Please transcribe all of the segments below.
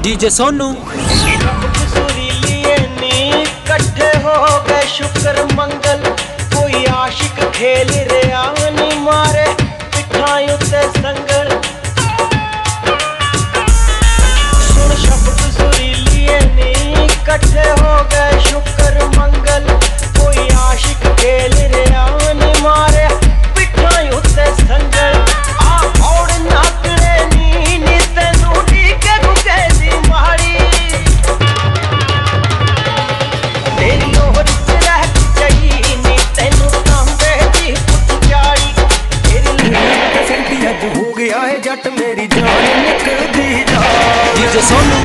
DJ Sonu कट्ठे हो गए शुक्र मंगल, कोई आशिक खेल रहा नी मारे पिठाई उत्ते संगल। सुन शब्द सुरीलिए नी कट्ठे हो गए शुक्र मंगल, कोई आशिक खेल रहा नी मारे पिठाई उत्ते संगल। आ और नाकड़े नी तेनू ढीके गुगे दी मारी, तेरी ओर च रह गई नी तेनू तांबे दी पुचारी। तेरी सेंटी अज हो गया है जट मेरी जान निकलदी जा। डीजे सोनू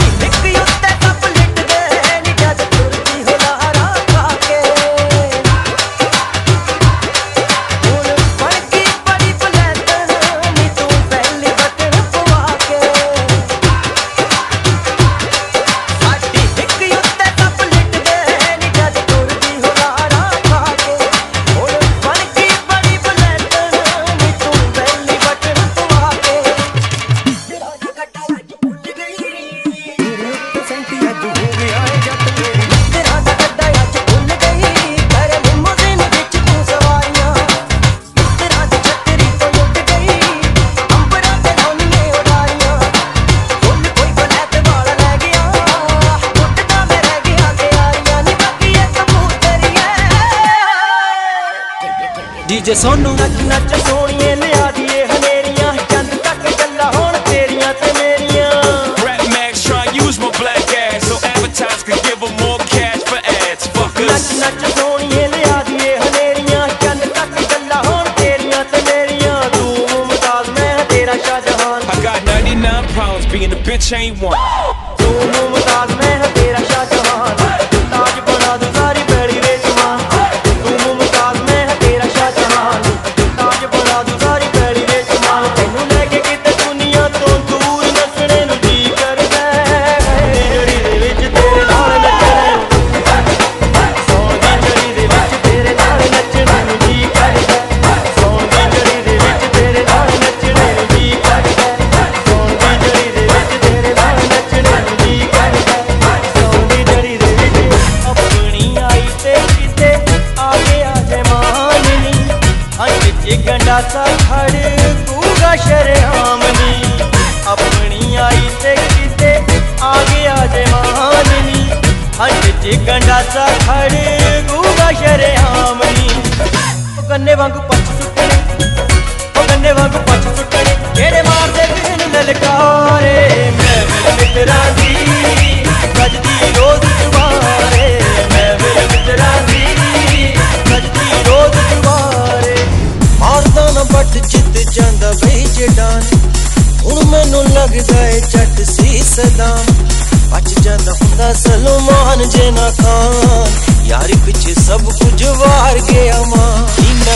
डीजे सोनू नच नच सोनिए लिया दिए हनेरियां, चंद तक गल्ला होण तेरियां ते मेरियां। Rap Max trying to use my black ass so advertisers can give them more cash for ads. Fuckers. नच नच सोनिए लिया दिए हनेरियां, चंद तक गल्ला होण तेरियां ते मेरियां। तू मुमताज मैं तेरा Shah Jahan. I got 99 problems being a bitch ain't one. तू मुमताज मैं तेरा शाहजहान, ताज बना दूं सारी बेड़ी रेशमान। तू मुमताज मैं तेरा शाहजहान, ताज बना दूं सारी बेड़ी रेशमान। तैनू लेके किते दुनिया तो दूर नसणे नू जी करदा है, जड़ी दे विच तेरे नाल नचणे, सोन दी जड़ी दे विच तेरे नाल नचणे नू जी करदा। सोन दी जड़ी दे विच तेरे नाल नचणे नू जी करदा। सोन दी जड़ी दे विच तेरे नाल नचणे नू जी करदा। सोन दी जड़ी दे विच अपनी आई ते किते आगे आ जाए माननी, हंज च गंडा सा खड़ कूगा शरेआम नी। अपनी आई ते किते आगे आ जाए माननी, हंज च गंडा सा खड़ कूगा शरेआम नी। ओ गन्ने वांगू पछ सुट्टने, ओ गन्ने वांगू पछ सुट्टने, जेड़े मारदे दिन ललकारे। मैं मेरे मित्तरां दी सजदी रोज दुआरे, मैं मेरे मित्तरां दी सजदी रोज दुआरे। मारदा ना बट जित जांदा बई जडान, हुण मैनू लगदा है जट सी सदाम। बच जांदा हुंदा सलमान जे ना खान, यारी पिछे सब कुछ वार गया मां।